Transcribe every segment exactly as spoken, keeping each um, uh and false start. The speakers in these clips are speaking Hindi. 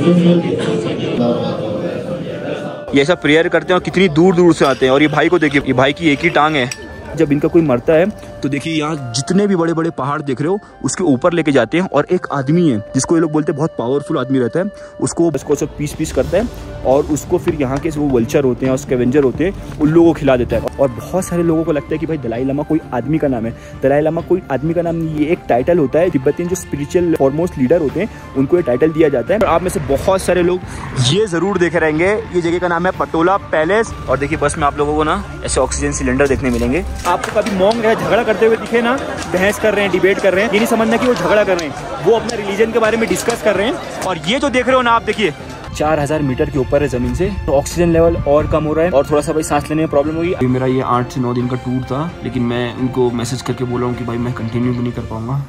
ये सब प्रेयर करते हैं और कितनी दूर दूर से आते हैं। और ये भाई को देखिए, ये भाई की एक ही टांग है। जब इनका कोई मरता है तो देखिए यहाँ जितने भी बड़े बड़े पहाड़ देख रहे हो उसके ऊपर लेके जाते हैं। और एक आदमी है जिसको ये लोग बोलते हैं बहुत पावरफुल आदमी रहता है, उसको उसको सब पीस पीस करता है और उसको फिर यहाँ के वो वल्चर होते हैं और स्कैवेंजर होते हैं उन लोगों को खिला देता है। और बहुत सारे लोगों को लगता है कि भाई दलाई लामा कोई आदमी का नाम है। दलाई लामा कोई आदमी का नाम नहीं, ये एक टाइटल होता है। तिब्बतियन जो स्पिरिचुअल फॉरमोस्ट लीडर होते हैं उनको ये टाइटल दिया जाता है। आप में से बहुत सारे लोग ये जरूर देखे रहेंगे, ये जगह का नाम है पटोला पैलेस। और देखिए बस में आप लोगों को ना ऐसे ऑक्सीजन सिलेंडर देखने मिलेंगे। आपको कभी मॉन्ग झगड़ा करते हुए दिखे ना, बहस कर रहे हैं, डिबेट कर रहे हैं, ये नहीं समझना कि वो झगड़ा कर रहे हैं, वो अपने रिलीजन के बारे में डिस्कस कर रहे हैं। और ये जो देख रहे हो ना आप, देखिए चार हजार मीटर के ऊपर है जमीन से, तो ऑक्सीजन लेवल और कम हो रहा है और थोड़ा सा भाई सांस लेने में प्रॉब्लम होगी। अभी मेरा ये आठ से नौ दिन का टूर था, लेकिन मैं उनको मैसेज करके बोला हूँ कि भाई मैं कंटिन्यू भी नहीं कर पाऊंगा।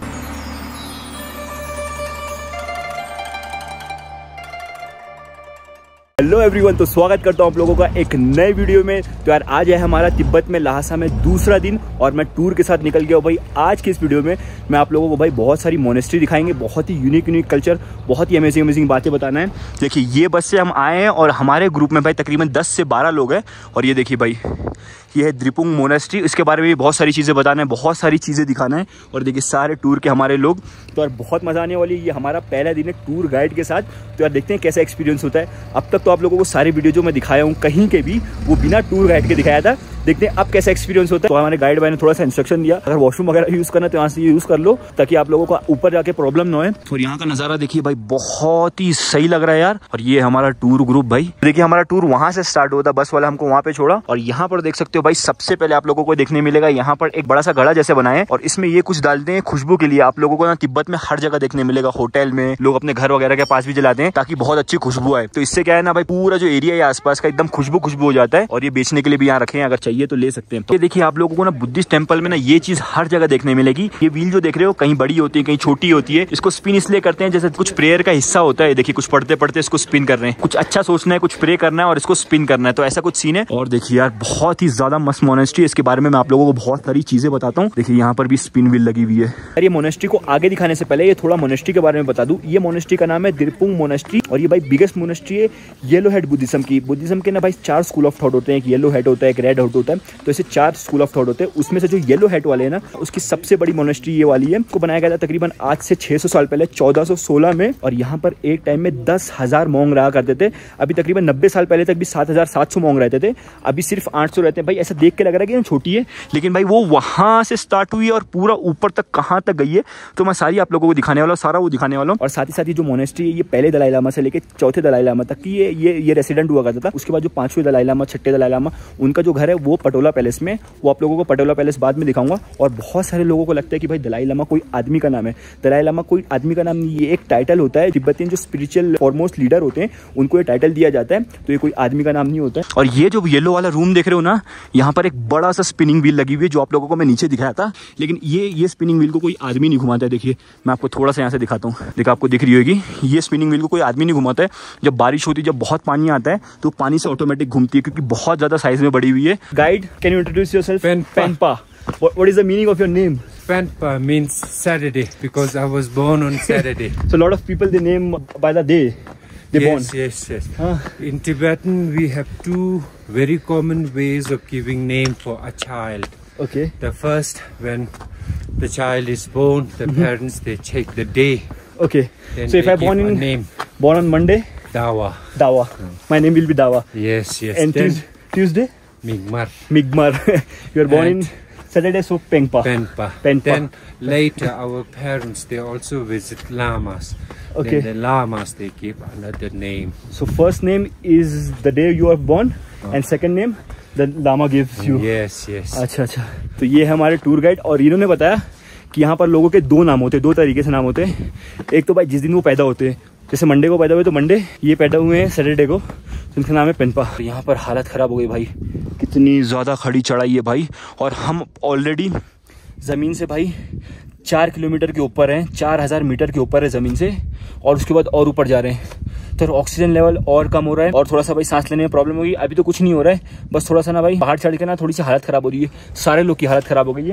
हेलो एवरीवन, तो स्वागत करता हूँ आप लोगों का एक नए वीडियो में। तो यार आज है हमारा तिब्बत में ल्हासा में दूसरा दिन और मैं टूर के साथ निकल गया हूँ भाई। आज की इस वीडियो में मैं आप लोगों को भाई बहुत सारी मोनेस्ट्री दिखाएंगे, बहुत ही यूनिक यूनिक कल्चर, बहुत ही अमेजिंग अमेजिंग बातें बताना है। देखिए ये बस से हम आए हैं और हमारे ग्रुप में भाई तकरीबन दस से बारह लोग हैं। और ये देखिए भाई, ये है द्रिपुंग मोनेस्ट्री, इसके बारे में भी बहुत सारी चीज़ें बताना है, बहुत सारी चीज़ें दिखाना है। और देखिए सारे टूर के हमारे लोग, तो यार बहुत मज़ा आने वाली है। ये हमारा पहला दिन है टूर गाइड के साथ, तो यार देखते हैं कैसा एक्सपीरियंस होता है। अब तक तो आप लोगों को सारे वीडियो जो मैं दिखाया हूँ कहीं के भी वो बिना टूर गाइड के दिखाया था, देखते हैं अब कैसा एक्सपीरियंस होता है। तो हमारे गाइड भाई ने थोड़ा सा इंस्ट्रक्शन दिया, अगर वॉशरूम वगैरह यूज़ करना तो यहाँ से यूज़ कर लो ताकि आप लोगों को ऊपर जाके प्रॉब्लम ना हो। और यहाँ का नज़ारा देखिए भाई, बहुत ही सही लग रहा है यार। और ये हमारा टूर ग्रुप भाई, देखिए हमारा टूर वहाँ से स्टार्ट होता, बस वाला हमको वहाँ पे छोड़ा। और यहाँ पर देख सकते हो भाई, सबसे पहले आप लोगों को देखने मिलेगा यहाँ पर एक बड़ा सा घड़ा जैसे बनाए और इसमें ये कुछ डालते हैं खुशबू के लिए। आप लोगों को ना तिब्बत में हर जगह देखने मिलेगा, होटल में लोग अपने घर वगैरह के पास भी जलाते हैं ताकि बहुत अच्छी खुशबू आए। तो इससे क्या है ना भाई, पूरा जो एरिया है आसपास का एकदम खुशबू खुशबू हो जाता है। और ये बेचने के लिए भी यहाँ रखे हैं, अगर चाहिए तो ले सकते हैं। तो देखिए आप लोगों को ना बुद्धिस्ट टेम्पल में ना ये चीज हर जगह देखने मिलेगी। ये व्हील जो देख रहे हो कहीं बड़ी होती है कहीं छोटी होती है। इसको स्पिन इसलिए करते हैं जैसे कुछ प्रेयर का हिस्सा होता है। देखिए कुछ पढ़ते पढ़ते इसको स्पिन कर रहे हैं, कुछ अच्छा सोचना है, कुछ प्रे करना है और इसको स्पिन करना है, तो ऐसा कुछ सीन है। और देखिए यार बहुत ही ज्यादा मस्त मोनेस्ट्री है, इसके बारे में मैं आप लोगों को बहुत सारी चीजें बताता हूँ। देखिए यहाँ पर भी स्पिन व्हील लगी हुई है। यार ये मोनेस्ट्री को आगे दिखाने से पहले ये थोड़ा मोनेस्ट्री के बारे में बता दूं। ये मोनेस्ट्री का नाम है द्रिपुंग मोनेस्ट्री और ये भाई बिगेस्ट मोनेस्ट्री है येलो हेड बुद्धिज्म की। बुद्धिज्म के ना भाई चार स्कूल ऑफ थॉट होते हैं, एक येलो हेड होता है, एक रेड हेड होता है, तो ऐसे चार स्कूल ऑफ थॉट होते हैं। उसमें से जो येलो हेड वाले हैं ना, उसकी सबसे बड़ी मोनेस्ट्री ये वाली है। को बनाया गया था तकरीबन आज से छह सौ साल पहले, चौदह सौ सोलह में। और यहाँ पर एक टाइम में दस हजार मोंग रहा करते थे। अभी तकरीबन नब्बे साल पहले तक भी सात हजार सात सौ मोंग रहते थे, अभी सिर्फ आठ सौ रहते हैं। भाई ऐसा देख के लग रहा है कि छोटी है, लेकिन भाई वो वहां से स्टार्ट हुई है और पूरा ऊपर तक कहाँ तक गई है तो मैं सारी आप लोगों को दिखाने वाला हूँ, सारा वो दिखाने वाला हूँ। और साथ ही साथ ही जो मोनेस्ट्री है ये पहले दलाई लामा से लेके चौथे दलाई लामा तक की ये ये ये रेसिडेंट हुआ करता था। उसके बाद जो पांचवें दलाई लामा, छठे दलाई लामा, उनका जो घर है वो पटोला पैलेस में, वो आप लोगों को पटोला पैलेस बाद में दिखाऊंगा। और बहुत सारे लोगों को लगता है कि भाई दलाई लामा कोई आदमी का नाम है। दलाई लामा कोई आदमी का नाम नहीं, ये एक टाइटल होता है। तिब्बतियन जो स्पिरिचुअल फॉरमोस्ट लीडर होते हैं उनको ये टाइटल दिया जाता है, तो ये कोई आदमी का नाम नहीं होता है। और ये जो येलो वाला रूम देख रहे हो ना, यहाँ पर एक बड़ा सा स्पिनिंग व्हील लगी हुई है जो आप लोगों को मैं नीचे दिखाया था, लेकिन ये ये स्पिनिंग व्हील को कोई आदमी नहीं घुमाता है। देखिए मैं आपको थोड़ा सा यहाँ से दिखाता हूँ, देखो आपको दिख रही होगी, ये स्पिनिंग व्हील को कोई आदमी नहीं घुमाता है। जब बारिश होती है, जब बहुत पानी आता है तो पानी से ऑटोमेटिक घूमती है क्योंकि बहुत ज्यादा साइज में बड़ी हुई है। Guide, can you introduce yourself? Penpa. What, what is the meaning of your name? Penpa means Saturday because I was born on Saturday. So a lot of people they name by the day they yes, born. Yes, yes, Huh? In Tibetan we have two very common ways of giving name for a child. Okay. The first, when the child is born, the mm-hmm. parents they check the day. Okay. Then so if I born in name, born on Monday, Dawa. Dawa. Mm. My name will be Dawa. Yes, yes. And then Tuesday? Migmar. Migmar. You are born and in Saturday, so Pengpa. Penpa. Penpa. Then later our parents they also visit lamas. Okay. Then the lamas they give another name. So first name is the day you are born, oh. and second name the lama gives you. Yes, yes. अच्छा अच्छा, तो ये है हमारे टूर गाइड और इन्होंने बताया कि यहाँ पर लोगों के दो नाम होते हैं, दो तरीके से नाम होते हैं। एक तो भाई जिस दिन वो पैदा होते हैं, जैसे मंडे को पैदा हुए तो मंडे, ये पैदा हुए हैं सैटरडे को, तो इनका नाम है पेनपा। तो यहाँ पर हालत ख़राब हो गई भाई, कितनी ज़्यादा खड़ी चढ़ाई है भाई। और हम ऑलरेडी ज़मीन से भाई चार किलोमीटर के ऊपर हैं, चार हज़ार मीटर के ऊपर है ज़मीन से, और उसके बाद और ऊपर जा रहे हैं। तो ऑक्सीजन लेवल और कम हो रहा है और थोड़ा सा भाई सांस लेने में प्रॉब्लम होगी। अभी तो कुछ नहीं हो रहा है, बस थोड़ा सा ना भाई पहाड़ चढ़ के ना थोड़ी सी हालत ख़राब हो रही है, सारे लोग की हालत ख़राब हो गई है।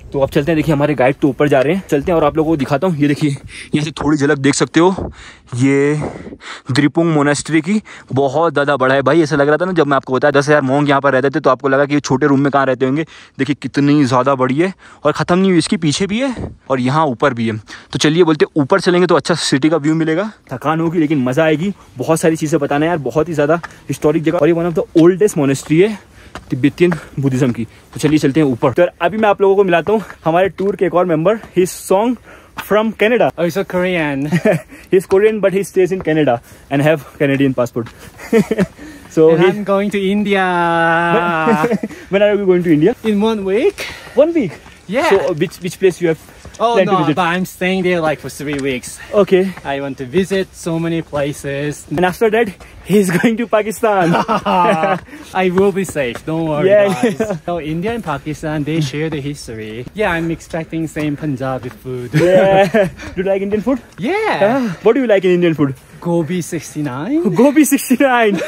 तो अब चलते हैं। देखिए हमारे गाइड तो ऊपर जा रहे हैं, चलते हैं और आप लोगों को दिखाता हूँ। ये देखिए यहाँ से थोड़ी झलक देख सकते हो, ये द्रिपुंग मोनेस्ट्री की बहुत ज़्यादा बड़ा है भाई। ऐसा लग रहा था ना जब मैं आपको बताया दस हज़ार मोंग यहाँ पर रहते थे तो आपको लगा कि छोटे रूम में कहाँ रहते होंगे। देखिए कितनी ज़्यादा बड़ी है और ख़त्म नहीं हुई, इसकी पीछे भी है और यहाँ ऊपर भी है। तो चलिए बोलते ऊपर चलेंगे तो अच्छा सिटी का व्यू मिलेगा। थकान होगी लेकिन मज़ा आएगी, बहुत सारी चीज़ें बताना है यार, बहुत ही ज़्यादा हिस्टोरिक जगह और ये one of the oldest monastery है तिब्बतियन बुद्धिज्म की। तो चलिए चलते हैं ऊपर। तो अभी मैं आप लोगों को मिलाता हूँ हमारे टूर के एक और member, his son from Canada. Oh, he's a Korean. He's Korean, but he stays in Canada and have Canadian passport. So and he... I'm going to India. When are you going to India? In one week. One week. Yeah. So which which place you have Oh planned no, to visit? but I'm staying there like for three weeks. Okay. I want to visit so many places. And after that, he's going to Pakistan. I will be safe. Don't worry, Yeah. guys. So India and Pakistan, they share the history. Yeah, I'm expecting same Punjabi food. Yeah. Do you like Indian food? Yeah. Ah, what do you like in Indian food? Gobi sixty-nine. Gobi sixty-nine.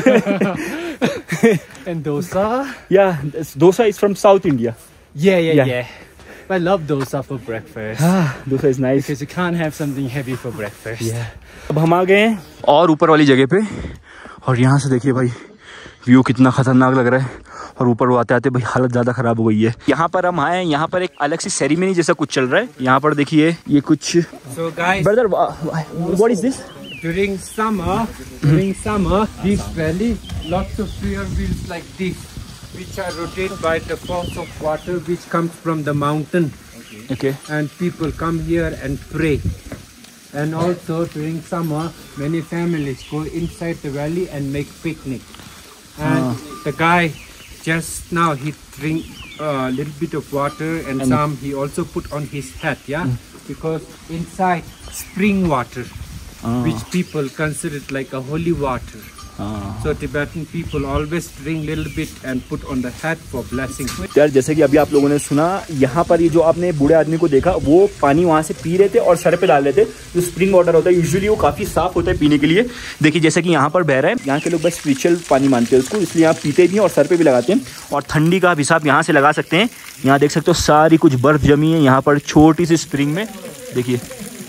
And dosa. Yeah, this dosa is from South India. Yeah, yeah, Yeah. yeah. I love dosa for breakfast. Ah, dosa is nice. Because you can't have something heavy for breakfast. Yeah. अब हम आ गए हैं और ऊपर वाली जगह पे और यहाँ से देखिए भाई व्यू कितना खतरनाक लग रहा है और ऊपर वो आते आते भाई हालत ज़्यादा ख़राब हो गई है। यहाँ पर हम आए हैं, यहाँ पर एक अलग सी सेरेमनी जैसा कुछ चल रहा है। यहाँ पर देखिए ये कुछ So guys, brother what is this? during summer, during summer, this valley, lots of prayer wheels like this, which are rotated by the force of water which comes from the mountain. Okay. And people come here and pray. And also during summer, many families go inside the valley and make picnic. And Ah. the guy just now he drink a uh, little bit of water and, And- some he also put on his hat, yeah, because inside spring water, Ah. which people consider it like a holy water. हाँ। So Tibetan people always drink little bit and put on the hat for blessing. यार जैसे कि अभी आप लोगों ने सुना, यहाँ पर ये जो आपने बूढ़े आदमी को देखा वो पानी वहाँ से पी रहे थे और सर पे डाल रहे थे। जो स्प्रिंग वाटर होता है यूजुअली वो काफ़ी साफ होता है पीने के लिए। देखिए जैसे कि यहाँ पर बह रहा है, यहाँ के लोग बस स्पिरिचुअल पानी मानते हैं उसको, इसलिए यहाँ पीते भी हैं और सर पे भी लगाते हैं। और ठंडी का आप हिसाब यहाँ से लगा सकते हैं। यहाँ देख सकते हो सारी कुछ बर्फ़ जमी है यहाँ पर छोटी सी स्प्रिंग में। देखिए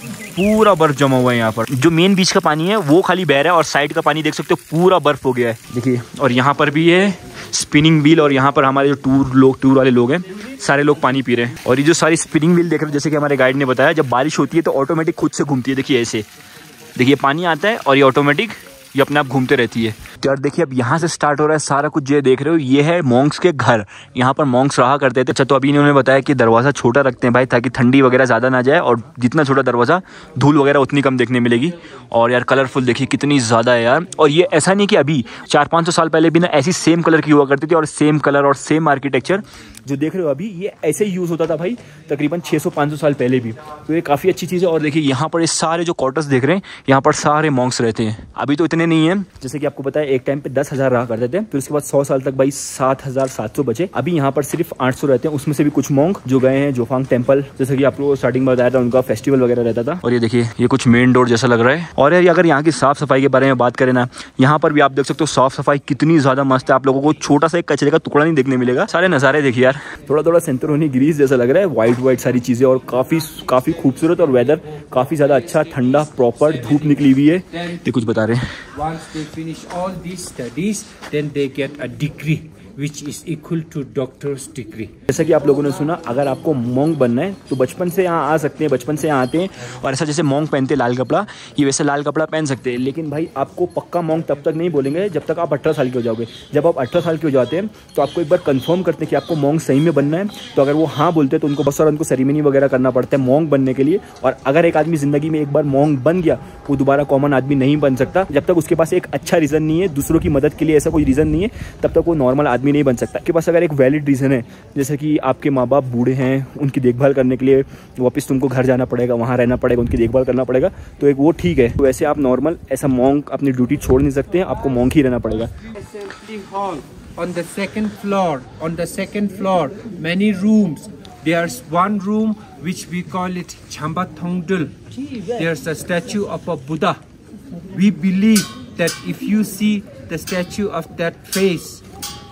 पूरा बर्फ जमा हुआ है यहाँ पर। जो मेन बीच का पानी है वो खाली बह रहा है और साइड का पानी देख सकते हो पूरा बर्फ हो गया है। देखिए और यहाँ पर भी है स्पिनिंग व्हील और यहाँ पर हमारे जो टूर लोग टूर वाले लोग हैं सारे लोग पानी पी रहे हैं। और ये जो सारी स्पिनिंग व्हील देख रहे हो जैसे कि हमारे गाइड ने बताया, जब बारिश होती है तो ऑटोमेटिक खुद से घूमती है। देखिए ऐसे, देखिए पानी आता है और ये ऑटोमेटिक ये अपने आप घूमते रहती है। तो यार देखिए अब यहाँ से स्टार्ट हो रहा है सारा कुछ। जो देख रहे हो ये है मॉन्क्स के घर, यहाँ पर मॉन्क्स रहा करते थे। अच्छा तो अभी इन्होंने बताया कि दरवाज़ा छोटा रखते हैं भाई ताकि ठंडी वगैरह ज़्यादा ना जाए, और जितना छोटा दरवाज़ा धूल वगैरह उतनी कम देखने मिलेगी। और यार कलरफुल देखिए कितनी ज़्यादा है यार। और ये ऐसा नहीं कि अभी चार पाँच सौ साल पहले भी ना ऐसी सेम कलर की हुआ करती थी और सेम कलर और सेम आर्किटेक्चर जो देख रहे हो अभी ये ऐसे ही यूज़ होता था भाई तकरीबन छः सौ पाँच सौ साल पहले भी। तो ये काफ़ी अच्छी चीज़ है। और देखिए यहाँ पर ये सारे जो क्वार्टर्स देख रहे हैं यहाँ पर सारे मॉन्क्स रहते हैं। अभी तो इतने नहीं है, जैसे कि आपको पता है एक टाइम पे दस हज़ार रहा करते थे, फिर उसके बाद सौ साल तक भाई सात हज़ार सात सौ बचे। अभी यहाँ पर सिर्फ आठ सौ रहते हैं, उसमें से भी कुछ मॉन्क जो गए हैं जोफांग टेम्पल, जैसे कि आप लोगों को स्टार्टिंग में बताया था उनका फेस्टिवल वगैरह रहता था। और ये देखिए ये कुछ मेन डोर जैसा लग रहा है। और यार अगर यहाँ की साफ सफाई के बारे में बात करें ना, यहाँ पर भी आप देख सकते हो साफ सफाई कितनी ज़्यादा मस्त है। आप लोगों को छोटा सा एक कचरे का टुकड़ा नहीं देखने मिलेगा। सारे नज़ारे देखिए यार, थोड़ा थोड़ा सेंटरोनी ग्रीस जैसा लग रहा है, व्हाइट व्हाइट सारी चीज़ें और काफ़ी काफ़ी खूबसूरत। और वेदर काफ़ी ज़्यादा अच्छा ठंडा प्रॉपर धूप निकली हुई है। ये कुछ बता रहे हैं। Once they finish all these studies, then they get a degree which is equal to doctor's degree. जैसा कि आप लोगों ने सुना, अगर आपको मॉन्क बनना है तो बचपन से यहाँ आ सकते हैं, बचपन से यहाँ आते हैं। और ऐसा जैसे मॉन्क पहनते हैं लाल कपड़ा, ये वैसे लाल कपड़ा पहन सकते हैं। लेकिन भाई आपको पक्का मॉन्क तब तक नहीं बोलेंगे जब तक आप अठारह साल के हो जाओगे। जब आप अठारह साल के हो जाते हैं तो आपको एक बार कंफर्म करते हैं कि आपको मॉन्क सही में बनना है। तो अगर वो हाँ बोलते हैं तो उनको बहुत सारा उनको सेरेमनी वगैरह करना पड़ता है मॉन्क बनने के लिए। और अगर एक आदमी ज़िंदगी में एक बार मॉन्क बन गया वो दोबारा कॉमन आदमी नहीं बन सकता। जब तक उसके पास एक अच्छा रीज़न नहीं है, दूसरों की मदद के लिए ऐसा कोई रीज़न नहीं है, तब तक वो नॉर्मल आदमी नहीं बन सकता। आपके पास अगर एक वैलिड रीज़न है, जैसे कि आपके माँ बाप बूढ़े हैं, उनकी देखभाल करने के लिए वापस तुमको घर जाना पड़ेगा, वहाँ रहना पड़ेगा, उनकी देखभाल करना पड़ेगा, तो एक वो ठीक है। तो वैसे आप नॉर्मल ऐसा मॉन्क अपनी ड्यूटी छोड़ नहीं सकते हैं, आपको मॉन्क ही रहना पड़ेगा। Assembly hall on the second floor. On the second floor, many rooms. There's one room which we call it Chambathongdul. There's a statue of a Buddha. We believe that if you see the statue of that face,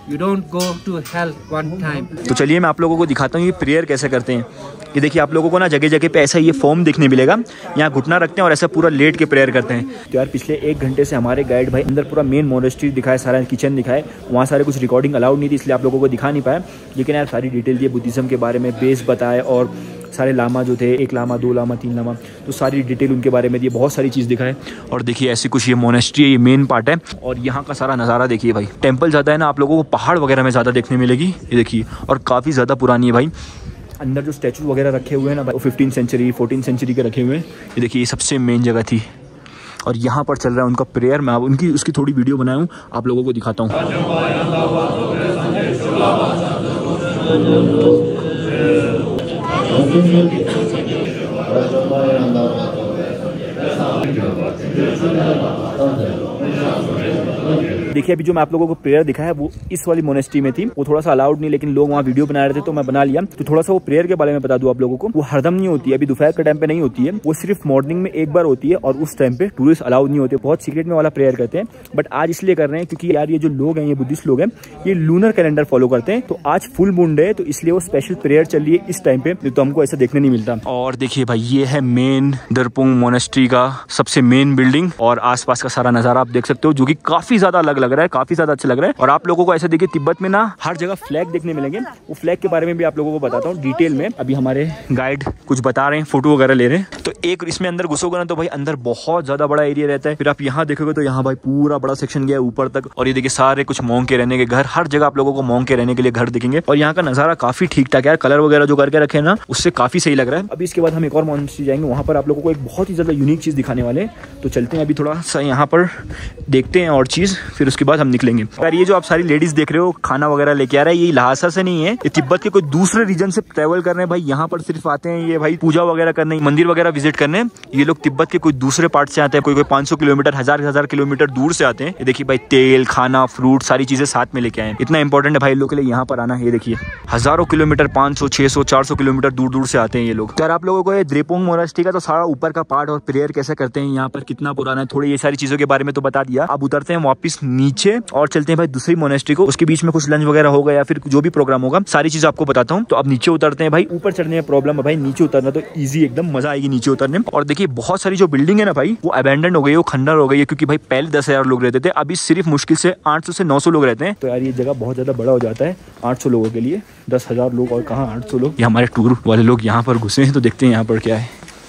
You don't go to hell one time. तो चलिए मैं आप लोगों को दिखाता हूँ ये प्रेयर कैसे करते हैं। ये देखिए आप लोगों को ना जगह जगह पे ऐसा ये फॉर्म देखने मिलेगा, यहाँ घुटना रखते हैं और ऐसा पूरा लेट के प्रेयर करते हैं। तो यार पिछले एक घंटे से हमारे गाइड भाई अंदर पूरा मेन मोनेस्ट्री दिखाए, सारा किचन दिखाए, वहाँ सारे कुछ रिकॉर्डिंग अलाउड नहीं थी इसलिए आप लोगों को दिखा नहीं पाया, लेकिन यार सारी डिटेल दिए बुद्धिज़्म के बारे में, बेस बताए और सारे लामा जो थे, एक लामा, दो लामा, तीन लामा, तो सारी डिटेल उनके बारे में दिए, बहुत सारी चीज़ दिखाए। और देखिए ऐसी कुछ ये मोनेस्ट्री है, ये मेन पार्ट है और यहाँ का सारा नज़ारा देखिए भाई। टेम्पल ज़्यादा है ना, आप लोगों को पहाड़ वगैरह में ज़्यादा देखने मिलेगी, ये देखिए, और काफ़ी ज़्यादा पुरानी है भाई। अंदर जो स्टैचू वगैरह रखे हुए हैं ना भाई, वो फिफ्टीन सेंचुरी फोर्टीन सेंचुरी के रखे हुए हैं। ये देखिए ये सबसे मेन जगह थी और यहाँ पर चल रहा है उनका प्रेयर। मैं उनकी उसकी थोड़ी वीडियो बनाया हूँ, आप लोगों को दिखाता हूँ। देखिए अभी जो मैं आप लोगों को प्रेयर दिखाया वो इस वाली मोनेस्ट्री में थी, वो थोड़ा सा अलाउड नहीं, लेकिन लोग वहाँ वीडियो बना रहे थे तो मैं बना लिया। तो थोड़ा सा वो प्रेयर के बारे में बता दूं आप लोगों को, वो हरदम नहीं होती है, अभी दोपहर के टाइम पे नहीं होती है, वो सिर्फ मॉर्निंग में एक बार होती है और उस टाइम पे टूरिस्ट अलाउड नहीं होते, बहुत सीक्रेट में वाला प्रेयर करते हैं। बट आज इसलिए कर रहे हैं क्योंकि यार ये जो लोग हैं, ये बुद्धिस्ट लोग हैं, ये लूनर कैलेंडर फॉलो करते हैं, तो आज फुल मून डे है तो इसलिए वो स्पेशल प्रेयर चल रही है इस टाइम पे, तो हमको ऐसा देखने नहीं मिलता। और देखिए भाई ये है मेन दरपुंग मोनेस्ट्री का सबसे मेन बिल्डिंग और आसपास का सारा नजारा आप देख सकते हो, जो कि काफी ज्यादा अलग लग रहा है, काफी ज्यादा लग रहा है। और आप लोगों को ऐसे देखिए तिब्बत में ना हर जगह फ्लैग देखने मिलेंगे, वो फ्लैग के बारे में भी आप लोगों को बताता हूँ डिटेल में। अभी हमारे गाइड कुछ बता रहे हैं, फोटो वगैरह ले रहे हैं। तो एक इसमें अंदर घुसोगे ना तो भाई अंदर बहुत ज्यादा बड़ा एरिया रहता है। फिर आप यहाँ देखोगे तो यहाँ भाई पूरा बड़ा सेक्शन गया है ऊपर तक, और ये देखिए सारे कुछ मोंग के रहने के घर, हर जगह आप लोगों को मोंग के रहने के लिए घर दिखेंगे। और यहाँ का नजारा काफी ठीक ठाक है, कलर वगैरह जो करके रखे ना उससे काफी सही लग रहा है। अभी इसके बाद हम एक और मोनेस्ट्री जाएंगे, वहाँ पर आप लोगों को एक बहुत ही ज्यादा यूनिक चीज दिखाने वाले, तो चलते हैं अभी थोड़ा सा यहाँ पर देखते हैं और चीज, फिर उसके बाद हम निकलेंगे। यार ये जो आप सारी लेडीज देख रहे हो खाना वगैरह लेके आ रहा है, ये लहासा से नहीं है, ये तिब्बत के कोई दूसरे रीजन से ट्रेवल कर रहे हैं भाई, यहाँ पर सिर्फ आते हैं ये भाई पूजा वगैरह करने, मंदिर वगैरह विजिट करने। ये लोग तिब्बत के कोई दूसरे पार्ट से आते हैं, कोई कोई पाँच सौ किलोमीटर हजार हजार किलोमीटर दूर से आते हैं। ये देखिए भाई तेल, खाना, फ्रूट, सारी चीजें साथ में लेके आए, इतना इंपॉर्टेंट है भाई लोग के लिए यहाँ पर आना। ये देखिए हजारों किलोमीटर, पाँच सौ, छह सौ, चार सौ किलोमीटर दूर दूर से आते हैं ये लोग। यार आप लोगों को ये द्रेपुंग मोनेस्ट्री का तो सारा ऊपर का पार्ट और प्रेयर कैसे करते हैं, यहाँ पर कितना पुराना है, थोड़ी ये सारी चीजों के बारे में तो बता दिया। अब उतरते हैं वापस नीचे और चलते हैं भाई दूसरी मोनेस्ट्री को, उसके बीच में कुछ लंच वगैरह होगा या फिर जो भी प्रोग्राम होगा सारी चीज आपको बताता हूँ। तो अब नीचे उतरते हैं भाई, ऊपर चढ़ने में प्रॉब्लम है भाई, नीचे उतरना तो इजी एकदम, मजा आएगी नीचे उतरने में। और देखिए बहुत सारी जो बिल्डिंग है ना भाई वो अबैंडन हो गई है, वो खंडर हो गई है, क्योंकि भाई पहले दस हजार लोग रहते थे, अभी सिर्फ मुश्किल से आठ सौ से नौ सौ लोग रहते हैं। तो यार ये जगह बहुत ज्यादा बड़ा हो जाता है आठ सौ लोगों के लिए, दस हजार लोग और कहाँ आठ सौ लोग। ये हमारे टूर वाले लोग यहाँ पर घुसे हैं, तो देखते हैं यहाँ पर क्या है।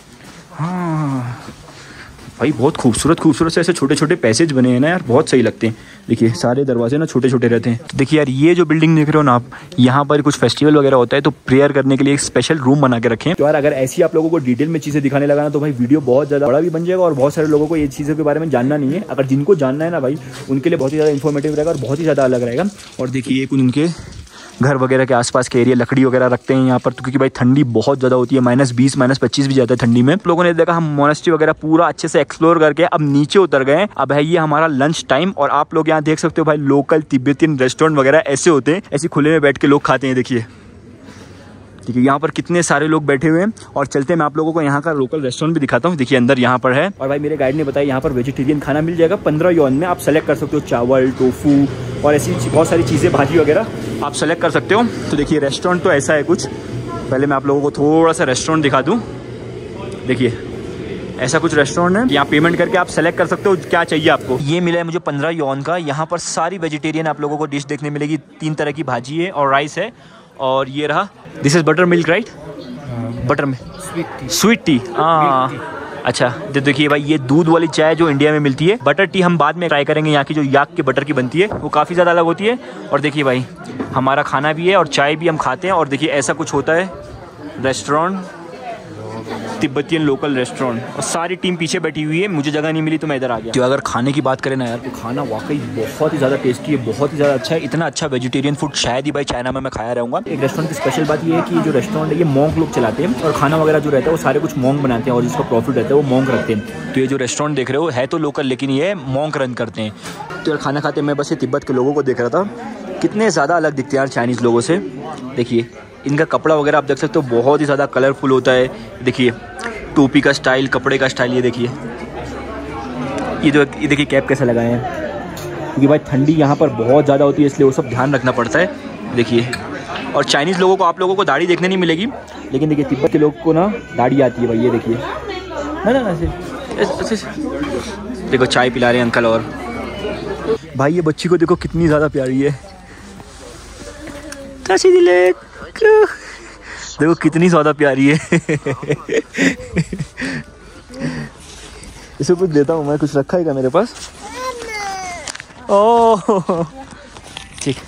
हाँ भाई बहुत खूबसूरत खूबसूरत से ऐसे छोटे छोटे पैसेज बने हैं ना यार, बहुत सही लगते हैं। देखिए सारे दरवाजे ना छोटे छोटे रहते हैं। तो देखिए यार ये जो बिल्डिंग देख रहे हो ना आप, यहाँ पर कुछ फेस्टिवल वगैरह होता है तो प्रेयर करने के लिए एक स्पेशल रूम बना के रखे हैं। तो यार अगर ऐसी आप लोगों को डिटेल में चीजें दिखाने लगा ना तो भाई वीडियो बहुत ज्यादा बड़ा भी बन जाएगा और बहुत सारे लोगों को ये चीज़ों के बारे में जानना नहीं है। अगर जिनको जानना है ना भाई उनके लिए बहुत ही ज़्यादा इन्फॉर्मेटिव रहेगा और बहुत ही ज़्यादा अलग रहेगा। और देखिए ये कुछ उनके घर वगैरह के आसपास के एरिया, लकड़ी वगैरह रखते हैं यहाँ पर, तो क्योंकि भाई ठंडी बहुत ज़्यादा होती है, माइनस बीस माइनस पच्चीस भी जाता है ठंडी में। लोगों ने देखा हम मोनेस्ट्री वगैरह पूरा अच्छे से एक्सप्लोर करके अब नीचे उतर गए। अब है ये हमारा लंच टाइम और आप लोग यहाँ देख सकते हो भाई लोकल तिब्बतियन रेस्टोरेंट वगैरह ऐसे होते हैं, ऐसे खुले में बैठ के लोग खाते हैं। देखिए देखिए यहाँ पर कितने सारे लोग बैठे हुए हैं। और चलते मैं आप लोगों को यहाँ का लोकल रेस्टोरेंट भी दिखाता हूँ। देखिए अंदर यहाँ पर है, और भाई मेरे गाइड ने बताया यहाँ पर वेजिटेरियन खाना मिल जाएगा पंद्रह यौन में। आप सेलेक्ट कर सकते हो चावल, टोफू और ऐसी बहुत सारी चीज़ें, भाजी वगैरह आप सेलेक्ट कर सकते हो। तो देखिए रेस्टोरेंट तो ऐसा है कुछ, पहले मैं आप लोगों को थोड़ा सा रेस्टोरेंट दिखा दूँ। देखिए ऐसा कुछ रेस्टोरेंट है, यहाँ पेमेंट करके आप सेलेक्ट कर सकते हो क्या चाहिए आपको। ये मिला है मुझे पंद्रह यौन का। यहाँ पर सारी वेजिटेरियन आप लोगों को डिश देखने मिलेगी, तीन तरह की भाजी है और राइस है। और ये रहा, this is butter milk right, butter में स्वीट टी, स्वीट टी हाँ अच्छा। तो देखिए भाई ये दूध वाली चाय जो इंडिया में मिलती है, बटर टी हम बाद में ट्राई करेंगे। यहाँ की जो याक के बटर की बनती है वो काफ़ी ज़्यादा अलग होती है। और देखिए भाई हमारा खाना भी है और चाय भी हम खाते हैं। और देखिए ऐसा कुछ होता है रेस्टोरेंट, तिब्बतियन लोकल रेस्टोरेंट, और सारी टीम पीछे बैठी हुई है, मुझे जगह नहीं मिली तो मैं इधर आ गया। तो अगर खाने की बात करें ना यार, तो खाना वाकई बहुत ही ज़्यादा टेस्टी है, बहुत ही ज़्यादा अच्छा है। इतना अच्छा वेजिटेरियन फूड शायद ही भाई चाइना में मैं खाया रहूँगा। एक रेस्टोरेंट की स्पेशल बात ये है कि जो रेस्टोरेंट है ये मॉन्क लोग चलाते हैं, और खाना वगैरह जो रहता है वो सारे कुछ मॉन्क बनाते हैं, और जिसका प्रॉफिट रहता है वो मॉन्क रखते हैं। तो ये जो रेस्टोरेंट देख रहे हो है तो लोकल, लेकिन ये मॉन्क रन करते हैं। तो यार खाना खाते मैं बस ये तिब्बत के लोगों को देख रहा था, कितने ज़्यादा अलग दिखते हैं यार चाइनीज़ लोगों से। देखिए इनका कपड़ा वगैरह आप देख सकते हो, बहुत ही ज़्यादा कलरफुल होता है। देखिए टोपी का स्टाइल, कपड़े का स्टाइल, ये देखिए ये जो ये देखिए कैप कैसा लगाए हैं, क्योंकि भाई ठंडी यहाँ पर बहुत ज़्यादा होती है, इसलिए वो सब ध्यान रखना पड़ता है। देखिए, और चाइनीज़ लोगों को आप लोगों को दाढ़ी देखने नहीं मिलेगी, लेकिन देखिए तिब्बत के लोग को ना दाढ़ी आती है भाई। ये देखिए ना ना ऐसे, देखो चाय पिला रहे हैं अंकल। और भाई ये बच्ची को देखो कितनी ज़्यादा प्यारी है, देखो कितनी ज़्यादा प्यारी है। इसे कुछ देता हूँ मैं, कुछ रखा है क्या मेरे पास? ओह ठीक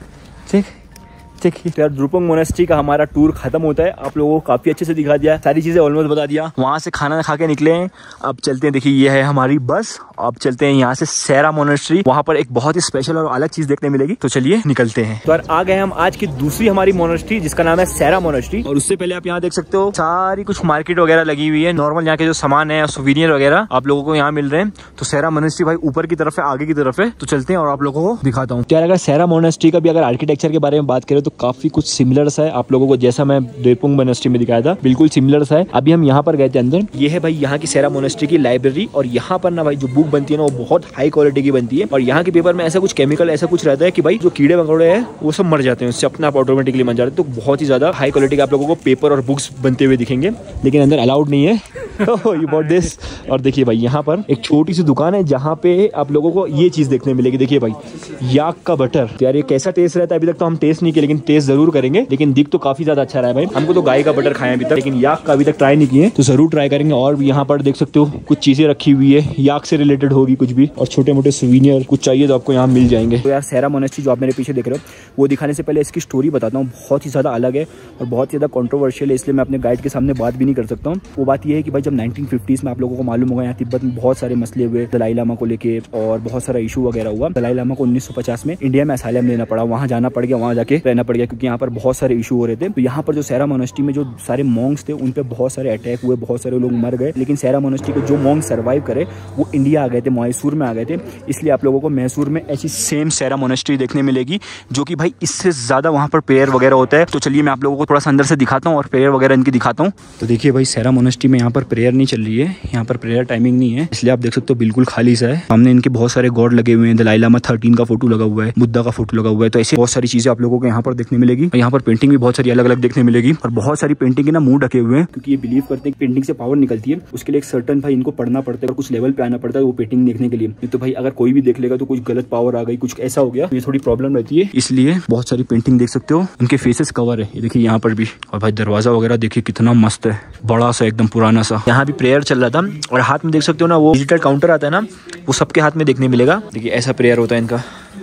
ठीक ठीक। तो यार द्रुपंग मोनेस्ट्री का हमारा टूर खत्म होता है। आप लोगों को काफी अच्छे से दिखा दिया, सारी चीजें ऑलमोस्ट बता दिया। वहां से खाना खा के निकले हैं, अब चलते हैं। देखिए ये है हमारी बस, अब चलते हैं यहाँ से सैरा मोनेस्ट्री। वहां पर एक बहुत ही स्पेशल और अलग चीज देखने मिलेगी, तो चलिए निकलते हैं। तो यार आ गए हम आज की दूसरी हमारी मोनेस्ट्री, जिसका नाम है सैरा मोनेस्ट्री। और उससे पहले आप यहाँ देख सकते हो सारी कुछ मार्केट वगैरह लगी हुई है। नॉर्मल यहाँ के जो सामान है, सुवीनियर वगैरह आप लोगों को यहाँ मिल रहे हैं। तो सैरा मोनेस्ट्री भाई ऊपर की तरफ है, आगे की तरफ है, तो चलते हैं और आप लोगों को दिखाता हूँ। यार अगर सैरा मोनेस्ट्री का भी अगर आर्किटेक्चर के बारे में बात करें तो काफी कुछ सिमिलर सा है आप लोगों को, जैसा मैं द्रुपंग मोनेस्ट्री में दिखाया था बिल्कुल सिमिलर सा है। अभी हम यहाँ पर गए थे अंदर। ये है भाई यहाँ की सैरा मोनेस्ट्री की लाइब्रेरी, और यहाँ पर ना भाई जो बुक बनती है ना वो बहुत हाई क्वालिटी की बनती है। और यहाँ के पेपर में ऐसा कुछ केमिकल ऐसा कुछ रहता है कि भाई जो कीड़े मकोड़े हैं वो सब मर जाते हैं, उससे अपने आप ऑटोमेटिकली मर जाते हैं। तो बहुत ही ज्यादा हाई क्वालिटी का आप लोगों को पेपर और बुक्स बनते हुए दिखेंगे, लेकिन अंदर अलाउड नहीं है। You bought this. और देखिए भाई यहाँ पर एक छोटी सी दुकान है जहाँ पे आप लोगों को ये चीज देखने मिलेगी। देखिए भाई याक का बटर। यार ये कैसा टेस्ट रहता है अभी तक तो हम टेस्ट नहीं किए, लेकिन टेस्ट जरूर करेंगे। लेकिन दिख तो काफी ज्यादा अच्छा रहा है भाई। हमको तो गाय का बटर खाया अभी तक, लेकिन याक का अभी तक ट्राई नहीं किए, तो जरूर ट्राई करेंगे। और भी यहाँ पर देख सकते हो कुछ चीजें रखी हुई है, याक से रिलेटेड होगी कुछ भी, और छोटे मोटे सुवीनियर कुछ चाहिए तो आपको यहाँ मिल जाएंगे। तो यार सैरा मोनेस्ट्री जो आप मेरे पीछे देख रहे हो, वो दिखाने से पहले इसकी स्टोरी बताता हूँ। बहुत ही ज्यादा अलग है और बहुत ही ज्यादा कॉन्ट्रोवर्शियल है, इसलिए मैं अपने गाइड के सामने बात भी नहीं कर सकता हूँ। वो बात यह है कि भाई जब नाइनटीन फिफ्टीज़ में आप लोगों को मालूम होगा यहाँ तिब्बत में बहुत सारे मसले हुए दलाई लामा को लेके, और बहुत सारा इशू वगैरह हुआ। दलाई लामा को उन्नीस सौ पचास में इंडिया में असाइलम लेना पड़ा, वहाँ जाना पड़ गया, वहाँ जाके रहना पड़ गया, क्योंकि यहाँ पर बहुत सारे इशू हो रहे थे। तो यहाँ पर जो सैरा मोनेस्ट्री में जो सारे मॉन्क्स थे उन पे बहुत सारे अटैक हुए, बहुत सारे लोग मर गए। लेकिन सैरा मोनेस्ट्री के जो मॉन्क सर्वाइव करे वो इंडिया आ गए थे, मैसूर में आ गए थे। इसलिए आप लोगों को मैसूर में ऐसी सेम सैरा मोनेस्ट्री देखने मिलेगी, जो कि भाई इससे ज्यादा वहाँ पर प्रेयर वगैरह होता है। तो चलिए मैं आप लोगों को थोड़ा सा अंदर से दिखाता हूँ और प्रेयर वगैरह इनकी दिखाता हूँ। तो देखिए भाई सैरा मोनेस्ट्री में यहाँ पर प्रेयर नहीं चल रही है, यहाँ पर प्रेयर टाइमिंग नहीं है, इसलिए आप देख सकते हो बिल्कुल खाली सा है। सामने इनके बहुत सारे गॉड लगे हुए हैं, दलाई लामा थर्टीन का फोटो लगा हुआ है, बुद्धा का फोटो लगा हुआ है। तो ऐसे बहुत सारी चीजें आप लोगों को यहाँ पर देखने मिलेगी। यहाँ पर पेंटिंग भी बहुत सारी अलग अलग देखने मिलेगी, और बहुत सारी पेंटिंग के ना मुंह ढके हुए हैं, क्योंकि ये बिलीव करते हैं कि पेंटिंग से पावर निकलती है। उसके लिए एक सर्टन भाई इनको पढ़ना पड़ता है और कुछ लेवल पे आना पड़ता है वो पेंटिंग देखने के लिए। नहीं तो भाई अगर कोई भी देख लेगा तो कुछ गलत पावर आ गई, कुछ ऐसा हो गया, तो ये थोड़ी प्रॉब्लम रहती है। इसलिए बहुत सारी पेंटिंग देख सकते हो, उनके फेसेस कवर है, ये देखिए यहाँ पर भी। और भाई दरवाजा वगैरह देखिए कितना मस्त है, बड़ा सा एकदम पुराना सा। यहाँ भी प्रेयर चल रहा था, और हाथ में देख सकते हो ना वो डिजिटल काउंटर आता है ना, वो सबके हाथ में देखने मिलेगा। देखिए ऐसा प्रेयर होता है इनका,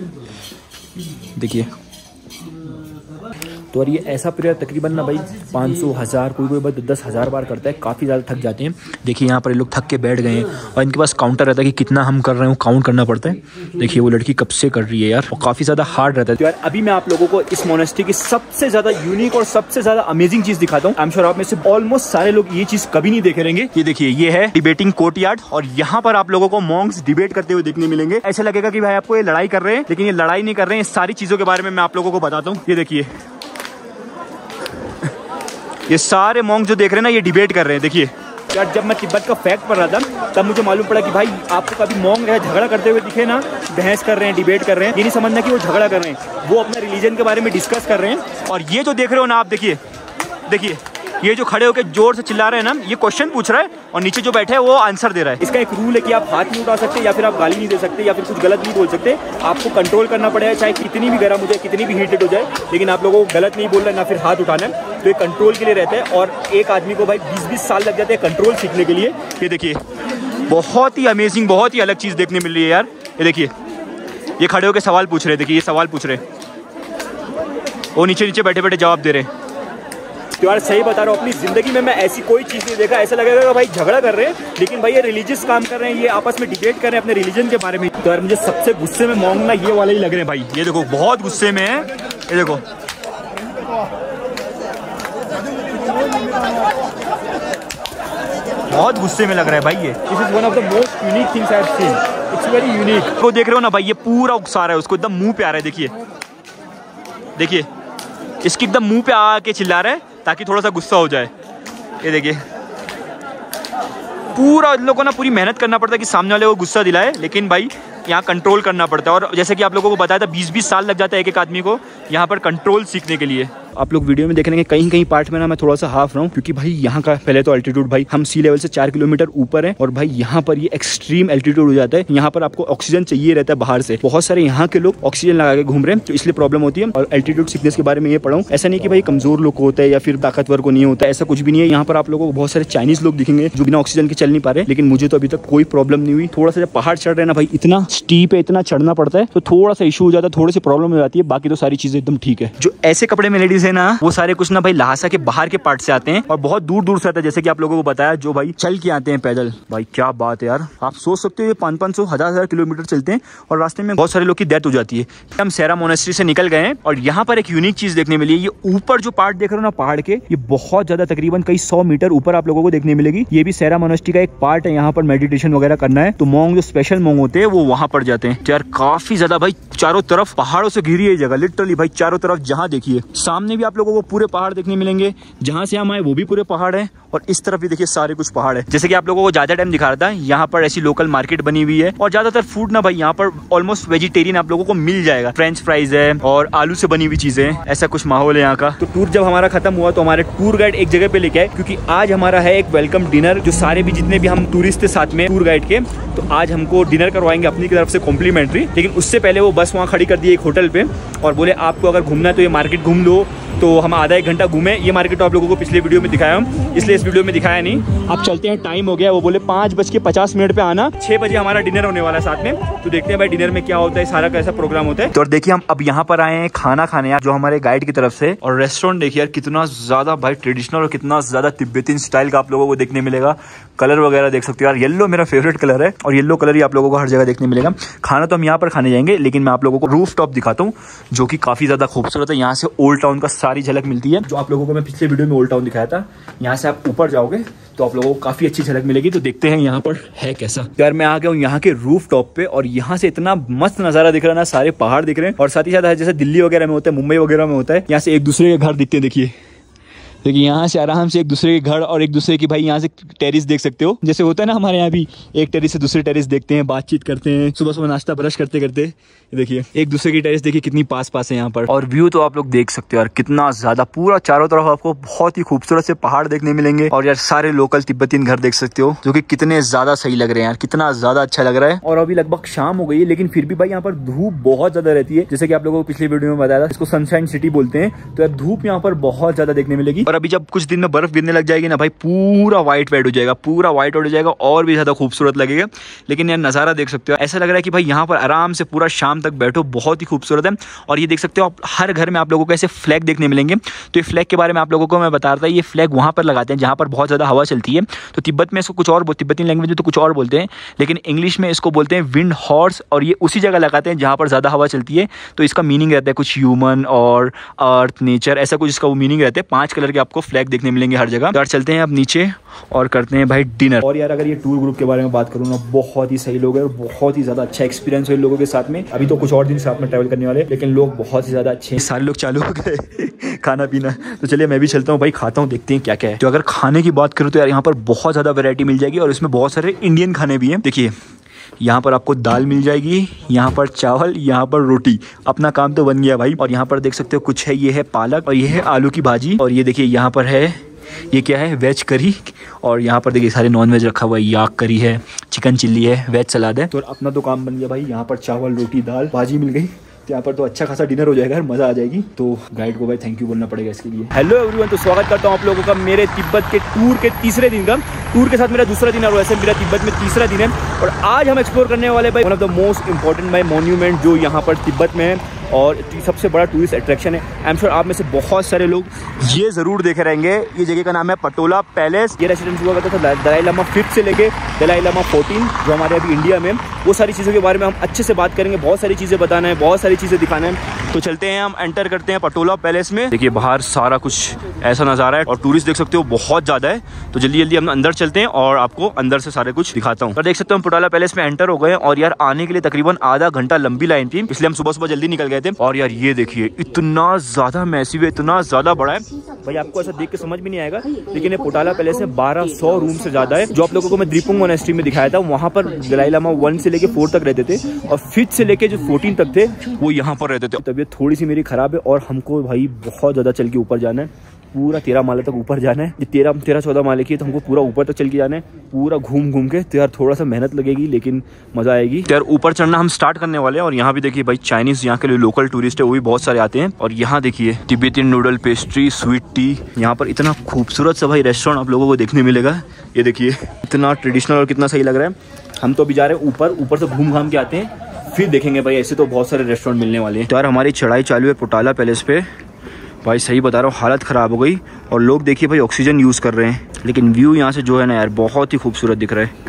देखिए। तो और ये ऐसा प्रेयर तकरीबन ना भाई पाँच सौ हज़ार कोई कोई बार दस हज़ार बार करता है, काफ़ी ज़्यादा थक जाते हैं। देखिए यहाँ पर ये लोग थक के बैठ गए हैं, और इनके पास काउंटर रहता है कि कितना हम कर रहे हैं वो काउंट करना पड़ता है। देखिए वो लड़की कब से कर रही है यार, वो काफ़ी ज़्यादा हार्ड रहता है। तो यार अभी मैं आप लोगों को इस मोनेस्ट्री की सबसे ज़्यादा यूनिक और सबसे ज़्यादा अमेजिंग चीज़ दिखाता हूँ। आई एम श्योर आप में से ऑलमोस्ट सारे लोग ये चीज़ कभी नहीं देखे रहेंगे। ये देखिए ये है डिबेटिंग कोर्टयार्ड, और यहाँ पर आप लोगों को मॉन्क्स डिबेट करते हुए देखने मिलेंगे। ऐसा लगेगा कि भाई आपको ये लड़ाई कर रहे हैं, लेकिन ये लड़ाई नहीं कर रहे हैं। इस सारी चीज़ों के बारे में मैं आप लोगों को बताता हूँ। ये देखिए ये सारे मॉन्क जो देख रहे हैं ना, ये डिबेट कर रहे हैं। देखिए यार जब मैं तिब्बत का फैक्ट पढ़ रहा था तब मुझे मालूम पड़ा कि भाई आपको कभी मॉन्क झगड़ा करते हुए दिखे ना, बहस कर रहे हैं, डिबेट कर रहे हैं, ये नहीं समझना कि वो झगड़ा कर रहे हैं, वो अपने रिलीजन के बारे में डिस्कस कर रहे हैं। और ये जो देख रहे हो ना आप, देखिए देखिए ये जो खड़े होकर जोर से चिल्ला रहे हैं ना, ये क्वेश्चन पूछ रहा है, और नीचे जो बैठे हैं वो आंसर दे रहा है। इसका एक रूल है कि आप हाथ नहीं उठा सकते, या फिर आप गाली नहीं दे सकते, या फिर कुछ गलत नहीं बोल सकते। आपको कंट्रोल करना पड़ेगा, चाहे कितनी भी गर्म हो जाए, कितनी भी हीटेड हो जाए, लेकिन आप लोगों को गलत नहीं बोलना, ना फिर हाथ उठाना है। तो ये कंट्रोल के लिए रहता है, और एक आदमी को भाई बीस बीस साल लग जाते हैं कंट्रोल सीखने के लिए। ये देखिए बहुत ही अमेजिंग, बहुत ही अलग चीज़ देखने मिल रही है यार। ये देखिए ये खड़े होकर सवाल पूछ रहे, देखिए ये सवाल पूछ रहे, वो नीचे नीचे बैठे बैठे जवाब दे रहे हैं। तो यार सही बता रहा हूँ, अपनी जिंदगी में मैं ऐसी कोई चीज़ नहीं देखा। ऐसा लगेगा भाई झगड़ा कर रहे हैं, लेकिन भाई ये रिलीजियस काम कर रहे हैं, ये आपस में डिबेट कर रहे हैं अपने रिलीजन के बारे में। तो यार मुझे सबसे गुस्से में मॉन्क ना ये वाले ही लग रहे हैं भाई। ये देखो बहुत गुस्से में है, ये देखो बहुत गुस्से में लग रहा है भाई। ये this is one of the most unique things I have seen, it's very unique. वो देख रहे हो ना भाई, ये पूरा उकसा रहा है उसको, एकदम मुंह पे आ रहा है। देखिए देखिए इसकी एकदम मुंह पे आके चिल्ला रहा है ताकि थोड़ा सा गुस्सा हो जाए। ये देखिए पूरा इन लोगों को ना पूरी मेहनत करना पड़ता है कि सामने वाले को गुस्सा दिलाए, लेकिन भाई यहाँ कंट्रोल करना पड़ता है। और जैसे कि आप लोगों को बताया था बीस बीस साल लग जाता है एक एक आदमी को यहाँ पर कंट्रोल सीखने के लिए। आप लोग वीडियो में देख लेंगे कहीं कहीं पार्ट में ना मैं थोड़ा सा हाफ रहा हूँ, क्योंकि भाई यहाँ का पहले तो एल्टीट्यूड भाई हम सी लेवल से चार किलोमीटर ऊपर है, और भाई यहाँ पर ये एक्सट्रीम एल्टीट्यूड हो जाता है। यहाँ पर आपको ऑक्सीजन चाहिए रहता है बाहर से, बहुत सारे यहाँ के लोग ऑक्सीजन लगा के घूम रहे हैं, तो इसलिए प्रॉब्लम होती है। और एल्टीट्यूड सिकनेस के बारे में ये पढ़ा हूँ, ऐसा नहीं कि भाई कमजोर लोग को होता है या फिर ताकतवर को नहीं होता है, ऐसा कुछ भी नहीं है। यहाँ पर आप लोगों को बहुत सारे चाइनीज लोग दिखेंगे जो बिना ऑक्सीजन के चल नहीं पा रहे, लेकिन मुझे तो अभी तक कोई प्रॉब्लम नहीं हुई। थोड़ा सा जब पहाड़ चढ़ रहे हैं ना भाई, इतना स्टीप है, इतना चढ़ना पड़ता है, तो थोड़ा सा इशू हो जाता है, थोड़ी सी प्रॉब्लम हो जाती है, बाकी तो सारी चीजें एकदम ठीक है। जो ऐसे कपड़े में लेडीज है ना, वो सारे कुछ ना भाई लहासा के बाहर के पार्ट से आते हैं और बहुत दूर दूर से आते हैं, जैसे कि आप लोगों को बताया, जो भाई चल के आते हैं पैदल। भाई क्या बात है यार, आप सोच सकते हो ये पाँच पाँच सौ हजार हजार किलोमीटर चलते हैं और रास्ते में बहुत सारे लोग की डेथ हो जाती है। हम सेरा मोनेस्ट्री से निकल गए हैं और यहाँ पर एक यूनिक चीज देखने मिली है। ये ऊपर जो पार्ट देख रहे हो ना पहाड़ के, ये बहुत ज्यादा तकरीबन कई सौ मीटर ऊपर आप लोगों को देखने मिलेगी। ये भी सेरा मोनेस्ट्री का एक पार्ट है। यहाँ पर मेडिटेशन वगैरह करना है तो मोंग जो स्पेशल मोंग होते हैं वो वहां पर जाते हैं। यार काफी ज्यादा भाई चारों तरफ पहाड़ों से घिरी है जगह, लिटरली भाई चारों तरफ जहाँ देखिए, सामने भी आप लोगों को पूरे पहाड़ देखने मिलेंगे, जहाँ से हम आए वो भी पूरे पहाड़ है, और इस तरफ भी देखिए सारे कुछ पहाड़ है। जैसे कि आप लोगों को ज्यादा टाइम दिखा रहा था, यहाँ पर ऐसी लोकल मार्केट बनी हुई है और ज्यादातर फूड ना भाई यहाँ पर ऑलमोस्ट वेजिटेरियन आप लोगों को मिल जाएगा। फ्रेंच फ्राइज है और आलू से बनी हुई चीजें, ऐसा कुछ माहौल है यहाँ का। तो टूर जब हमारा खत्म हुआ तो हमारे टूर गाइड एक जगह पे लेके आए, क्योंकि आज हमारा है एक वेलकम डिनर, जो सारे भी जितने भी हम टूरिस्ट थे साथ में टूर गाइड के, तो आज हमको डिनर करवाएंगे अपनी तरफ से कॉम्प्लीमेंट्री। लेकिन उससे पहले वो बस वहाँ खड़ी कर दी एक होटल पे और बोले आपको अगर घूमना है तो ये मार्केट घूम लो। तो हम आधा एक घंटा घूमे। ये मार्केट तो आप लोगों को पिछले वीडियो में दिखाया हम, इसलिए इस वीडियो में दिखाया नहीं। अब चलते हैं, टाइम हो गया। वो बोले पाँच बज के पचास मिनट पे आना, छः बजे हमारा डिनर होने वाला है साथ में। तो देखते हैं भाई डिनर में क्या होता है, सारा कैसा प्रोग्राम होता है। तो देखिए हम अब यहाँ पर आए हैं खाना खाने यार, जो हमारे गाइड की तरफ से। और रेस्टोरेंट देखिए यार कितना ज्यादा भाई ट्रेडिशनल और कितना ज्यादा तिब्बतीन स्टाइल का आप लोगों को देखने मिलेगा। कलर वगैरह देख सकते हो यार, येलो मेरा फेवरेट कलर है और येलो कलर ही आप लोगों को हर जगह देखने मिलेगा। खाना तो हम यहाँ पर खाने जाएंगे, लेकिन मैं आप लोगों को रूफ टॉप दिखाता हूँ जो कि काफी ज्यादा खूबसूरत है। यहाँ से ओल्ड टाउन का सारी झलक मिलती है, जो आप लोगों को मैं पिछले वीडियो में ओल्ड टाउन दिखाया था। यहाँ से आप ऊपर जाओगे तो आप लोगों को काफी अच्छी झलक मिलेगी। तो देखते हैं यहाँ पर है कैसा। यार मैं आ गया हूँ यहाँ के रूफ टॉप पे और यहाँ से इतना मस्त नजारा दिख रहा है ना, सारे पहाड़ दिख रहे हैं और साथ ही साथ जैसे दिल्ली वगैरह में होता है, मुंबई वगैरह में होता है, यहाँ से एक दूसरे के घर दिखते हैं। देखिए देखिए यहाँ से आराम से एक दूसरे के घर और एक दूसरे की भाई यहाँ से टेरिस देख सकते हो। जैसे होता है ना हमारे यहाँ भी, एक टेरिस से दूसरे टेरिस देखते हैं, बातचीत करते हैं, सुबह सुबह नाश्ता ब्रश करते करते। देखिए एक दूसरे की टेरिस देखिए कितनी पास पास है यहाँ पर। और व्यू तो आप लोग देख सकते हो यार कितना ज्यादा, पूरा चारों तरफ आपको बहुत ही खूबसूरत से पहाड़ देखने मिलेंगे। और यार सारे लोकल तिब्बतीन घर देख सकते हो जो कि कितने ज्यादा सही लग रहे हैं यार, कितना ज्यादा अच्छा लग रहा है। और अभी लगभग शाम हो गई है, लेकिन फिर भी भाई यहाँ पर धूप बहुत ज्यादा रहती है। जैसे कि आप लोगों को पिछले वीडियो में बताया था, इसको सनशाइन सिटी बोलते हैं। तो यार धूप यहाँ पर बहुत ज्यादा देखने मिलेगी। और अभी जब कुछ दिन में बर्फ गिरने लग जाएगी ना भाई, पूरा व्हाइट व्हाइट हो जाएगा, पूरा व्हाइट हो जाएगा और भी ज्यादा खूबसूरत लगेगा। लेकिन यार नजारा देख सकते हो, ऐसा लग रहा है कि भाई यहाँ पर आराम से पूरा शाम तक बैठो, बहुत ही खूबसूरत है। और ये देख सकते हो आप, हर घर में आप लोगों को ऐसे फ्लैग देखने मिलेंगे। तो ये फ्लैग के बारे में आप लोगों को मैं बता रहा था, ये फ्लैग वहाँ पर लगाते हैं जहाँ पर बहुत ज्यादा हवा चलती है। तो तिब्बत में इसको कुछ और, तिब्बतीन लैंग्वेज में तो कुछ और बोलते हैं, लेकिन इंग्लिश में इसको बोलते हैं विंड हॉर्स। और ये उसी जगह लगाते हैं जहाँ पर ज्यादा हवा चलती है। तो इसका मीनिंग रहता है कुछ ह्यूमन और अर्थ, नेचर, ऐसा कुछ इसका वो मीनिंग रहता है। पांच कलर के आपको फ्लैग देखने मिलेंगे हर जगह। यार चलते हैं अब नीचे और करते हैं भाई डिनर। और यार अगर ये टूर ग्रुप के बारे में बात करूँ ना, बहुत ही सही लोग हैं और बहुत ही ज्यादा अच्छा एक्सपीरियंस है लोगों के साथ में। अभी तो कुछ और दिन साथ में ट्रैवल करने वाले, लेकिन लोग बहुत ही ज्यादा अच्छे हैं। सारे लोग चालू हो गए खाना पीना। तो चलिए मैं भी चलता हूँ भाई, खाता हूँ, देखते हैं क्या क्या है। तो अगर खाने की बात करूँ तो यार यहाँ पर बहुत ज्यादा वैरायटी मिल जाएगी और इसमें बहुत सारे इंडियन खाने भी हैं। देखिए यहाँ पर आपको दाल मिल जाएगी, यहाँ पर चावल, यहाँ पर रोटी। अपना काम तो बन गया भाई। और यहाँ पर देख सकते हो कुछ है, ये है पालक और ये है आलू की भाजी। और ये देखिए यहाँ पर है, ये क्या है, वेज करी। और यहाँ पर देखिए सारे नॉन वेज रखा हुआ है, याक करी है, चिकन चिल्ली है, वेज सलाद है। तो अपना तो काम बन गया भाई। यहाँ पर चावल, रोटी, दाल, भाजी मिल गई। तो यहाँ पर तो अच्छा खासा डिनर हो जाएगा, मजा आ जाएगी। तो गाइड को भाई थैंक यू बोलना पड़ेगा इसके लिए। हेलो एवरीवन, तो स्वागत करता हूँ आप लोगों का मेरे तिब्बत के टूर के तीसरे दिन का। टूर के साथ मेरा दूसरा दिन है और वैसे मेरा तिब्बत में तीसरा दिन है। और आज हम एक्सप्लोर करने वाले भाई one of the most important भाई मोन्यूमेंट जो यहाँ पर तिब्बत में है और सबसे बड़ा टूरिस्ट अट्रैक्शन है। आई एम श्योर आप में से बहुत सारे लोग ये जरूर देखे रहेंगे। ये जगह का नाम है पटोला पैलेस। ये रेसिडेंस हुआ करता था दलाई लामा फिफ्थ से लेके दलाई लामा फोर्टीन, जो हमारे अभी इंडिया में। वो सारी चीज़ों के बारे में हम अच्छे से बात करेंगे। बहुत सारी चीज़ें बताना है, बहुत सारी चीज़ें दिखाना है। तो चलते हैं, हम एंटर करते हैं पटोला पैलेस में। देखिए बाहर सारा कुछ ऐसा नज़ारा है और टूरिस्ट देख सकते हो बहुत ज़्यादा है। तो जल्दी जल्दी हम अंदर चलते हैं और आपको अंदर से सारे कुछ दिखाता हूँ। तो देख सकते हो हम पटोला पैलेस में एंटर हो गए और यार आने के लिए तकरीबन आधा घंटा लंबी लाइन थी, इसलिए हम सुबह सुबह जल्दी निकल गए गए थे। और यार ये देखिए इतना ज्यादा मैसिव है, इतना ज्यादा बड़ा है भाई, आपको ऐसा देख के समझ भी नहीं आएगा। लेकिन ये पोटाला पैलेस है बारह सौ रूम से ज्यादा है। जो आप लोगों को मैं द्रीपुंग मोनेस्ट्री में दिखाया था, वहाँ पर दलाई लामा वन से लेके फोर तक रहते थे और फिफ्थ से लेके जो फोर्टीन तक थे वो यहाँ पर रहते थे। तबीयत थोड़ी सी मेरी खराब है और हमको भाई बहुत ज्यादा चल के ऊपर जाना है, पूरा तेरह माले तक ऊपर जाना है। ये तेरह तेरह चौदह माले की है तो हमको पूरा ऊपर तक चल के जाना है, पूरा घूम घूम के। तो यार थोड़ा सा मेहनत लगेगी लेकिन मजा आएगी। तो यार ऊपर चढ़ना हम स्टार्ट करने वाले हैं। और यहाँ भी देखिए भाई चाइनीज यहाँ के लिए लोकल टूरिस्ट है वो भी बहुत सारे आते हैं। और यहाँ देखिए Tibetan noodle, pastry, sweet tea. यहाँ पर इतना खूबसूरत सा भाई रेस्टोरेंट आप लोगों को देखने मिलेगा। ये देखिए इतना ट्रेडिशनल और कितना सही लग रहा है। हम तो अभी जा रहे हैं ऊपर, ऊपर से घूम घाम के आते हैं फिर देखेंगे भाई। ऐसे तो बहुत सारे रेस्टोरेंट मिलने वाले हैं। तो यार हमारी चढ़ाई चालू है पोटाला पैलेस पे। भाई सही बता रहा हूँ हालत ख़राब हो गई। और लोग देखिए भाई ऑक्सीजन यूज़ कर रहे हैं, लेकिन व्यू यहाँ से जो है ना यार बहुत ही खूबसूरत दिख रहा है।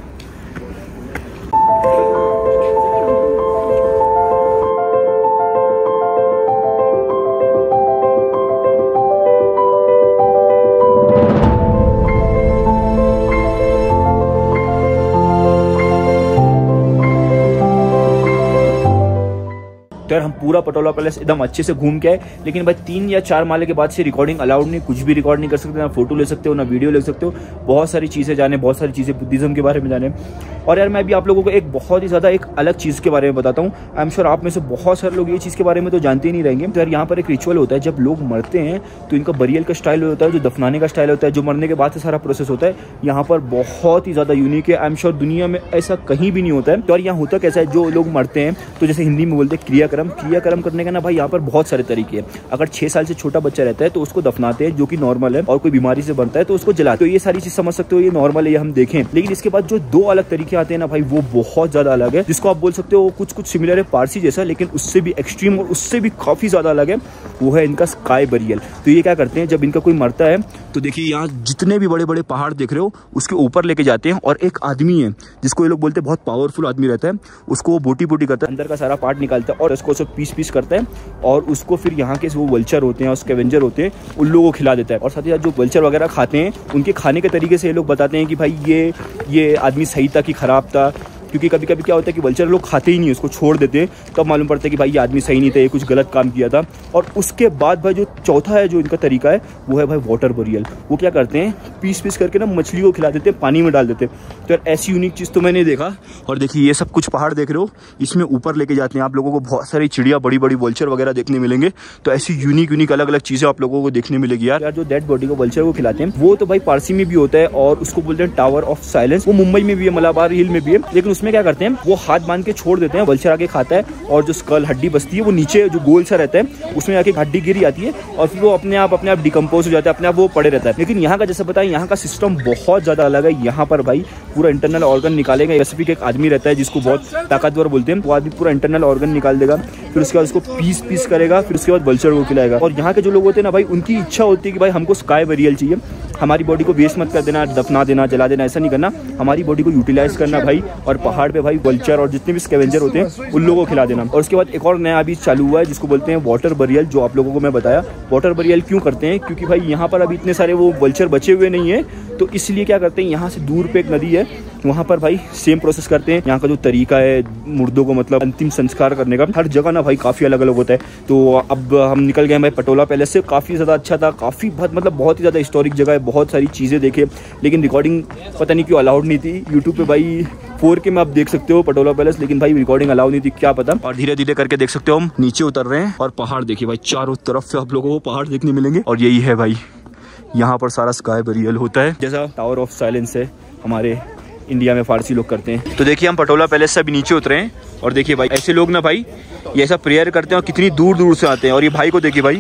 तो यार हम पूरा पटोला पैलेस एकदम अच्छे से घूम के आए। लेकिन भाई तीन या चार माले के बाद से रिकॉर्डिंग अलाउड नहीं, कुछ भी रिकॉर्ड नहीं कर सकते, ना फोटो ले सकते हो ना वीडियो ले सकते हो। बहुत सारी चीज़ें जाने, बहुत सारी चीज़ें बुद्धिज्म के बारे में जाने। और यार मैं भी आप लोगों को एक बहुत ही ज़्यादा एक अलग चीज़ के बारे में बताता हूँ। आई एम श्योर आप में से बहुत सारे लोग ये चीज़ के बारे में तो जानते ही नहीं रहेंगे। तो यार यहाँ पर एक रिचुअल होता है, जब लोग मरते हैं तो इनका बरियल का स्टाइल होता है, जो दफनाने का स्टाइल होता है, जो मरने के बाद से सारा प्रोसेस होता है, यहाँ पर बहुत ही ज़्यादा यूनिक है। आई एम श्योर दुनिया में ऐसा कहीं भी नहीं होता है। तो यार यहाँ होता कैसा है, जो लोग मरते हैं तो जैसे हिंदी में बोलते हैं क्रियाक्रम, क्रियाक्रम करने का ना भाई यहाँ पर बहुत सारे तरीके हैं। अगर छह साल से छोटा बच्चा रहता है तो उसको दफनाते हैं, जो कि नॉर्मल है। और कोई बीमारी से बनता है तो उसको जलाते हैं। तो ये सारी चीज समझ सकते हो, ये नॉर्मल है, ये हम देखें। लेकिन इसके बाद जो दो अलग तरीके आते हैं ना भाई, वो बहुत ज्यादा अलग है, जिसको आप बोल सकते हो कुछ कुछ सिमिलर है पारसी जैसा, लेकिन उससे भी एक्सट्रीम और उससे भी काफी ज्यादा अलग है। वो है इनका स्काई बरियल। तो ये क्या करते हैं, जब इनका कोई मरता है तो देखिए यहाँ जितने भी बड़े बड़े पहाड़ देख रहे हो उसके ऊपर लेके जाते हैं। और एक आदमी है जिसको ये लोग बोलते हैं बहुत पावरफुल आदमी रहता है, उसको वो बोटी बोटी करता है, अंदर का सारा पार्ट निकालता है और उसको सब पीस पीस करता है। और उसको फिर यहाँ के वो वल्चर होते हैं और स्कैवेंजर होते हैं, उन लोगों को खिला देता है। और साथ ही साथ जो वल्चर वगैरह खाते हैं, उनके खाने के तरीके से ये लोग बताते हैं कि भाई ये ये आदमी सही था कि खराब था। क्योंकि कभी कभी क्या होता है कि वल्चर लोग खाते ही नहीं, उसको छोड़ देते हैं, तब तो मालूम पड़ता है कि भाई ये आदमी सही नहीं था, ये कुछ गलत काम किया था। और उसके बाद भाई जो चौथा है, जो इनका तरीका है, वो है भाई वाटर बरियल। वो क्या करते हैं, पीस पीस करके ना मछली को खिला देते हैं, पानी में डाल देते हैं। तो यार ऐसी यूनिक चीज़ तो मैंने देखा। और देखिए ये सब कुछ पहाड़ देख रहे हो, इसमें ऊपर लेके जाते हैं आप लोगों को बहुत सारी चिड़िया, बड़ी बड़ी वल्चर वगैरह देखने मिलेंगे। तो ऐसी यूनिक यूनिक अलग अलग चीज़ें आप लोगों को देखने मिलेगी। यार यार जो डेड बॉडी को वल्चर को खिलाते हैं, वो तो भाई पारसी में भी होता है और उसको बोलते हैं टावर ऑफ साइलेंस। वो मुंबई में भी है, मलाबार हिल में भी है। लेकिन उसमें क्या करते हैं, वो हाथ बांध के छोड़ देते हैं, वल्चर आके खाता है और जो स्कल हड्डी बचती है वो नीचे जो गोल सा रहता है उसमें आके हड्डी गिरी जाती है और फिर वो अपने आप अपने आप डिकम्पोज हो जाता है, अपने आप वो पड़े रहता है। लेकिन यहाँ का जैसे बताया, यहाँ का सिस्टम बहुत ज़्यादा अलग है। यहाँ पर भाई पूरा इंटरनल ऑर्गन निकालेगा। स्पेसिफिक एक आदमी रहता है जिसको बहुत ताकतवर बोलते हैं, वो आदमी पूरा इंटरनल ऑर्गन निकाल देगा, फिर उसके बाद उसको पीस पीस करेगा, फिर उसके बाद वल्चर को खिलाएगा। और यहाँ के जो लोग होते हैं ना भाई, उनकी इच्छा होती है कि भाई हमको स्काई बरियल चाहिए, हमारी बॉडी को वेस्ट मत कर देना, दफना देना, जला देना, ऐसा नहीं करना, हमारी बॉडी को यूटिलाइज करना भाई। और पहाड़ पे भाई वल्चर और जितने भी स्कैवेंजर होते हैं उन लोगों को खिला देना। और उसके बाद एक और नया अभी चालू हुआ है जिसको बोलते हैं वाटर बरियल, जो आप लोगों को मैं बताया। वाटर बरियल क्यों करते हैं, क्योंकि भाई यहाँ पर अभी इतने सारे वो वल्चर बचे हुए नहीं है, तो इसलिए क्या करते हैं, यहाँ से दूर पे एक नदी है, वहाँ पर भाई सेम प्रोसेस करते हैं। यहाँ का जो तरीका है मुर्दों को मतलब अंतिम संस्कार करने का, हर जगह ना भाई काफ़ी अलग अलग होता है। तो अब हम निकल गए भाई पटोला पैलेस से, काफ़ी ज़्यादा अच्छा था, काफ़ी मतलब बहुत ही ज़्यादा हिस्टोरिक जगह है, बहुत सारी चीज़ें देखे। लेकिन रिकॉर्डिंग पता नहीं क्यों अलाउड नहीं थी। यूट्यूब पे भाई फोर के में आप देख सकते हो पटोला पैलेस, लेकिन भाई रिकॉर्डिंग अलाउ नहीं थी, क्या पता। और धीरे धीरे करके देख सकते हो हम नीचे उतर रहे हैं और पहाड़ देखिए भाई, चारों तरफ से आप लोगों को पहाड़ देखने मिलेंगे। और यही है भाई, यहाँ पर सारा स्काई बरियल होता है, जैसा टावर ऑफ साइलेंस है हमारे इंडिया में फारसी लोग करते हैं। तो देखिए हम पटोला पैलेस से अभी नीचे उतरे हैं और देखिए भाई ऐसे लोग ना भाई ये ऐसा प्रेयर करते हैं और कितनी दूर दूर से आते हैं। और ये भाई को देखिए भाई,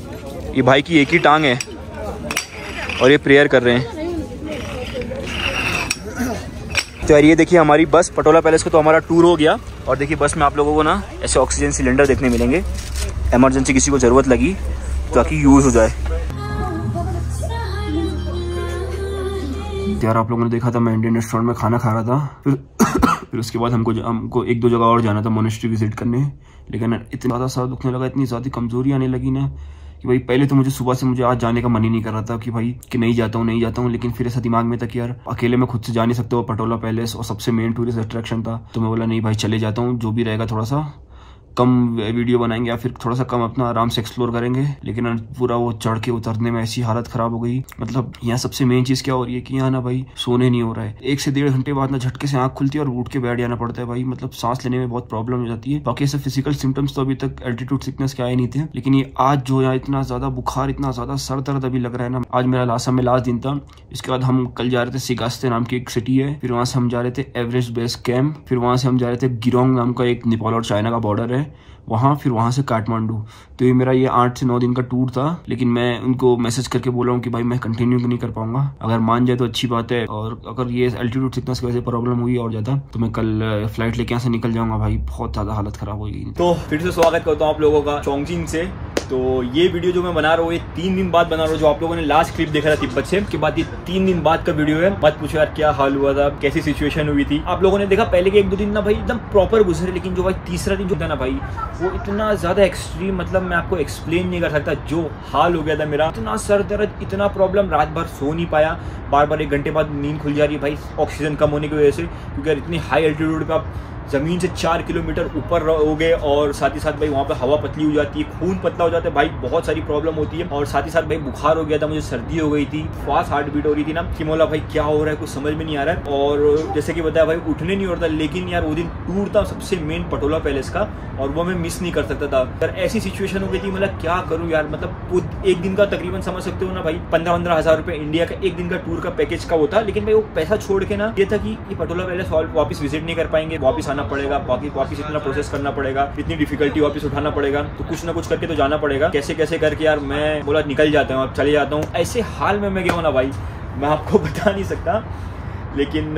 ये भाई की एक ही टांग है और ये प्रेयर कर रहे हैं। तो यार ये देखिए हमारी बस पटोला पैलेस का तो हमारा टूर हो गया। और देखिए बस में आप लोगों को ना ऐसे ऑक्सीजन सिलेंडर देखने मिलेंगे, इमरजेंसी किसी को ज़रूरत लगी ताकि यूज़ हो जाए। यार आप लोगों ने देखा था मैं इंडियन रेस्टोरेंट में खाना खा रहा था, फिर फिर उसके बाद हमको हमको एक दो जगह और जाना था मोनेस्ट्री विजिट करने। लेकिन इतना ज़्यादा सर दुखने लगा, इतनी ज़्यादा कमजोरी आने लगी ना कि भाई पहले तो मुझे सुबह से मुझे आज जाने का मन ही नहीं कर रहा था कि भाई कि नहीं जाता हूँ नहीं जाता हूँ। लेकिन फिर ऐसा दिमाग में था कि यार अकेले में खुद से जा नहीं सकते हो, पटोला पैलेस और सबसे मेन टूरिस्ट अट्रैक्शन था, तो मैं बोला नहीं भाई चले जाता हूँ, जो भी रहेगा थोड़ा सा कम वीडियो बनाएंगे या फिर थोड़ा सा कम अपना आराम से एक्सप्लोर करेंगे। लेकिन पूरा वो चढ़ के उतरने में ऐसी हालत खराब हो गई। मतलब यहाँ सबसे मेन चीज क्या हो रही है कि यहाँ ना भाई सोने नहीं हो रहा है। एक से डेढ़ घंटे बाद ना झटके से आंख खुलती है और उठ के बैठ जाना पड़ता है भाई। मतलब सांस लेने में बहुत प्रॉब्लम हो जाती है। बाकी ऐसे फिजिकल सिम्टम्स तो अभी तक एल्टीट्यूड सिकनेस के आए नहीं थे, लेकिन ये आज जो यहाँ इतना ज्यादा बुखार, इतना ज्यादा सर दर्द अभी लग रहा है ना। आज मेरा लासा में लास्ट दिन था। इसके बाद हम कल जा रहे थे सिगास्ते नाम की एक सिटी है, फिर वहां से हम जा रहे थे एवरेस्ट बेस कैंप, फिर वहां से हम जा रहे थे गिरोंग नाम का एक नेपाल और चाइना का बॉर्डर है वहाँ, फिर वहाँ से काठमांडू। तो ये मेरा ये आठ से नौ दिन का टूर था। लेकिन मैं उनको मैसेज करके बोला हूँ कि भाई मैं कंटिन्यू नहीं कर पाऊंगा। अगर मान जाए तो अच्छी बात है, और अगर ये एल्टीट्यूड सिकनेस की वजह से प्रॉब्लम हुई और ज्यादा तो मैं कल फ्लाइट लेके यहाँ से निकल जाऊंगा भाई। बहुत ज्यादा हालत खराब हो गई। तो फिर से स्वागत करता हूँ आप लोगों का चोंगजिंग से। तो ये वीडियो जो मैं बना रहा हूँ ये तीन दिन बाद बना रहा हूँ। जो आप लोगों ने लास्ट क्लिप देखा था तिब्बत से, उसके बाद ये तीन दिन बाद का वीडियो है। मत पूछो यार क्या हाल हुआ था, कैसी सिचुएशन हुई थी। आप लोगों ने देखा पहले के एक दो दिन ना भाई एकदम प्रॉपर गुजरे, लेकिन जो भाई तीसरा दिन जो था ना भाई वो इतना ज्यादा एक्सट्रीम, मतलब मैं आपको एक्सप्लेन नहीं कर सकता जो हाल हो गया था मेरा। इतना सर दर्द, इतना प्रॉब्लम, रात भर सो नहीं पाया, बार बार एक घंटे बाद नींद खुल जा रही है भाई ऑक्सीजन कम होने की वजह से। क्योंकि यार इतनी हाई एल्टीट्यूड पे आप जमीन से चार किलोमीटर ऊपर हो गए, और साथ ही साथ भाई वहाँ पे हवा पतली हो जाती है, खून पतला हो जाता है भाई, बहुत सारी प्रॉब्लम होती है। और साथ ही साथ भाई बुखार हो गया था, मुझे सर्दी हो गई थी, फास्ट हार्ट बीट हो रही थी ना कि मोला भाई क्या हो रहा है कुछ समझ में नहीं आ रहा है। और जैसे कि बताया भाई उठने नहीं हो रहा था। लेकिन यार वो दिन टूर था सबसे मेन पटोला पैलेस का, और वो मैं मिस नहीं कर सकता था। यार ऐसी सिचुएशन हो गई थी, मतलब क्या करूँ यार। मतलब एक दिन का तकरीबन समझ सकते हो ना भाई पंद्रह पंद्रह हजार रुपये इंडिया का एक दिन का टूर का पैकेज का वो था। लेकिन भाई वो पैसा छोड़ के ना ये था कि ये पटोला पैलेस वापस विजिट नहीं कर पाएंगे, वापस आना पड़ेगा, बाकी वापस इतना प्रोसेस करना पड़ेगा, इतनी डिफिकल्टी वापस उठाना पड़ेगा, तो कुछ ना कुछ करके तो जाना पड़ेगा। कैसे कैसे करके यार मैं बोला निकल जाता हूँ, अब चले जाता हूँ। ऐसे हाल में मैं गया हूँ ना भाई, मैं आपको बता नहीं सकता। लेकिन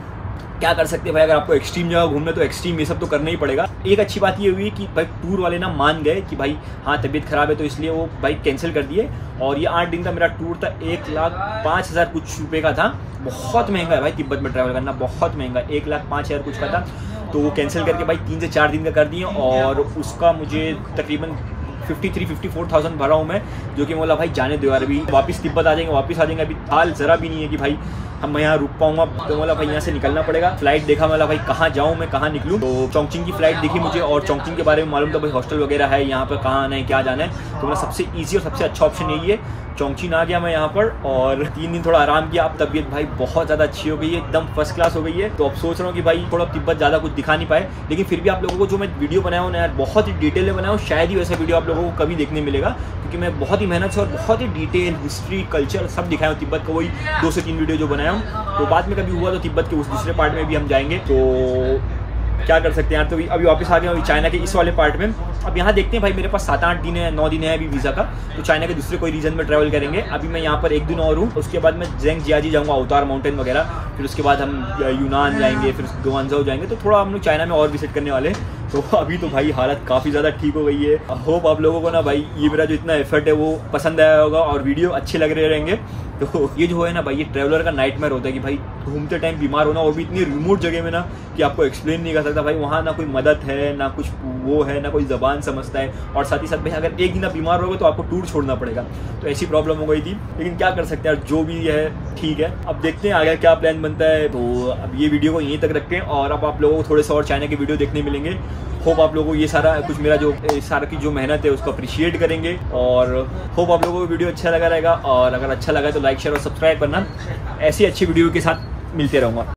क्या कर सकते हैं भाई, अगर आपको एक्सट्रीम जगह घूमना तो एक्सट्रीम ये सब तो करना ही पड़ेगा। एक अच्छी बात ये हुई कि भाई टूर वाले ना मान गए कि भाई हाँ तबीयत खराब है, तो इसलिए वो भाई कैंसिल कर दिए। और ये आठ दिन का मेरा टूर था, एक लाख पाँच हज़ार कुछ रुपये का था। बहुत महंगा है भाई तिब्बत में ट्रैवल करना, बहुत महंगा, एक लाख पाँच हज़ार कुछ का था। तो वो कैंसिल करके भाई तीन से चार दिन का कर दिए, और उसका मुझे तकरीबन fifty three fifty four thousand भरा हूँ मैं। जो कि बोला भाई जाने दो यार, अभी वापस तिब्बत आ जाएंगे, वापस आ जाएंगे। अभी हाल जरा भी नहीं है कि भाई हम मैं यहाँ रुक पाऊंगा। तो बोला भाई यहाँ से निकलना पड़ेगा। फ्लाइट देखा, बोला भाई कहाँ जाऊँ मैं, कहाँ निकलूँ। तो चोंगजिंग की फ्लाइट देखी मुझे, और चोंगजिंग के बारे में मालूम था भाई हॉस्टल वगैरह है यहाँ पर, कहाँ आना है क्या जाना है। तो मेरा सबसे ईजी और सबसे अच्छा ऑप्शन यही है। चोंगजिंग आ गया मैं यहाँ पर, और तीन दिन थोड़ा आराम किया। अब तबीयत भाई बहुत ज़्यादा अच्छी हो गई है, एकदम फर्स्ट क्लास हो गई है। तो अब सोच रहा हूँ कि भाई थोड़ा तिब्बत ज़्यादा कुछ दिखा नहीं पाए, लेकिन फिर भी आप लोगों को जो मैं वीडियो बनाया हूँ ना यार, बहुत ही डिटेल में बनाया हूँ। शायद ही वैसा वीडियो आप लोगों को कभी देखने मिलेगा, क्योंकि मैं बहुत ही मेहनत से और बहुत ही डिटेल हिस्ट्री कल्चर सब दिखाया हूँ तिब्बत का, वही दो से तीन वीडियो जो बनाया हूँ। तो बाद में कभी हुआ तो तिब्बत के उस दूसरे पार्ट में भी हम जाएंगे। तो क्या कर सकते हैं यार। तो अभी वापस आ गया हूँ चाइना के इस वाले पार्ट में। अब यहाँ देखते हैं भाई, मेरे पास सात आठ दिन है, नौ दिन है अभी वीज़ा का। तो चाइना के दूसरे कोई रीजन में ट्रैवल करेंगे। अभी मैं यहाँ पर एक दिन और हूँ, उसके बाद मैं ज़ेंगजियाजी जाऊँगा, अवतार माउंटेन वगैरह। फिर उसके बाद हम यूनान जाएंगे, फिर गुआंगझो जाएंगे। तो थोड़ा हम लोग चाइना में और विजिट करने वाले हैं। तो अभी तो भाई हालत काफ़ी ज़्यादा ठीक हो गई है। होप आप लोगों को ना भाई ये मेरा जो इतना एफर्ट है वो पसंद आया होगा, और वीडियो अच्छे लग रहे रहेंगे। तो ये जो है ना भाई, ये ट्रैवलर का नाइटमेयर होता है कि भाई घूमते टाइम बीमार होना, वो भी इतनी रिमोट जगह में ना कि आपको एक्सप्लेन नहीं कर सकता भाई। वहाँ ना कोई मदद है, ना कुछ वो है, ना कोई ज़बान समझता है। और साथ ही साथ भाई अगर एक दिन आप बीमार होगे तो आपको टूर छोड़ना पड़ेगा। तो ऐसी प्रॉब्लम हो गई थी, लेकिन क्या कर सकते हैं यार, जो भी है ठीक है। अब देखते हैं आगे क्या प्लान बनता है। तो अब ये वीडियो को यहीं तक रखते हैं, और अब आप लोगों को थोड़े से और चाइना के वीडियो देखने मिलेंगे। होप आप लोगों को ये सारा कुछ मेरा जो सारा की जो मेहनत है उसको अप्रिशिएट करेंगे, और होप आप लोगों को वीडियो अच्छा लगा रहेगा। और अगर अच्छा लगा तो लाइक शेयर और सब्सक्राइब करना। ऐसी अच्छी वीडियो के साथ मिलते रहूँगा।